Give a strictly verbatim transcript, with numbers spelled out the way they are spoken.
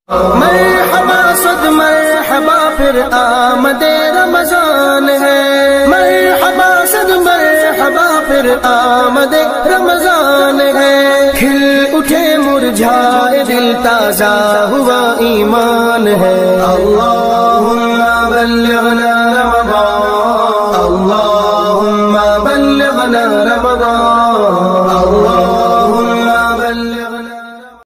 मरहबा सद मरहबा फिर आमदे रमजान है, मरहबा सद मरहबा फिर आमदे रमजान है। खिल उठे मुरझाए दिल ताजा हुआ ईमान है। अल्लाहुम्मा बल्लिगना